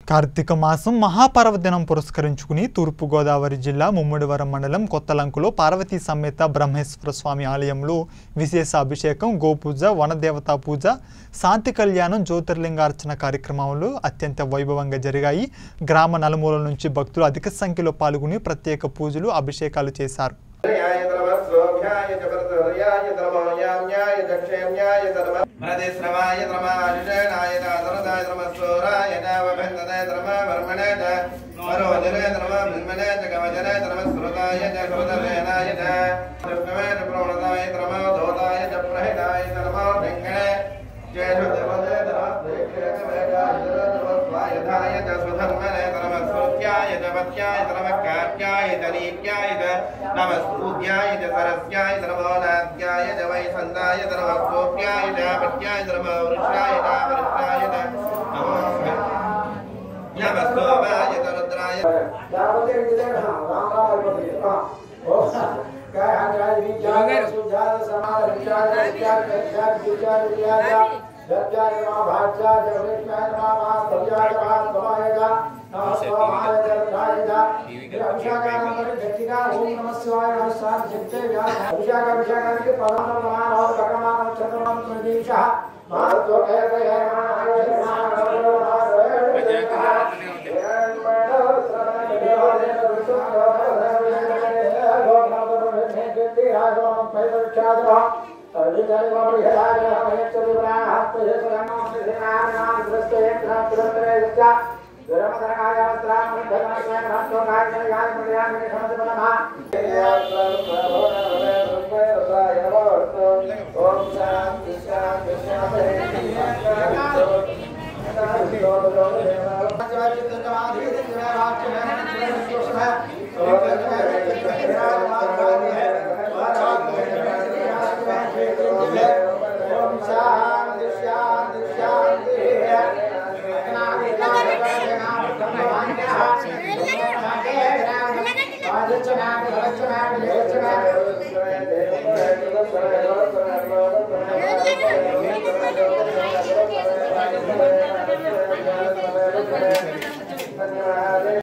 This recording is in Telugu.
కార్తీక మాసం మహాపర్వదినం పురస్కరించుకుని తూర్పు గోదావరి జిల్లా ముమ్మడివరం మండలం కొత్తలంకలో పార్వతీ సమేత బ్రహ్మేశ్వర స్వామి ఆలయంలో విశేష అభిషేకం, గోపూజ, వనదేవతా పూజ, శాంతి కళ్యాణం, జ్యోతిర్లింగార్చన కార్యక్రమాలు అత్యంత వైభవంగా జరిగాయి. గ్రామ నలుమూలల నుంచి భక్తులు అధిక సంఖ్యలో పాల్గొని ప్రత్యేక పూజలు, అభిషేకాలు చేశారు. नमस्कृत्याय सरस्याय नमोनाद्याय वैसन्दाय नमस्कृत्याय पत्याय नमोवृक्षाय वृक्षाय नमस्तोमाय रुद्राय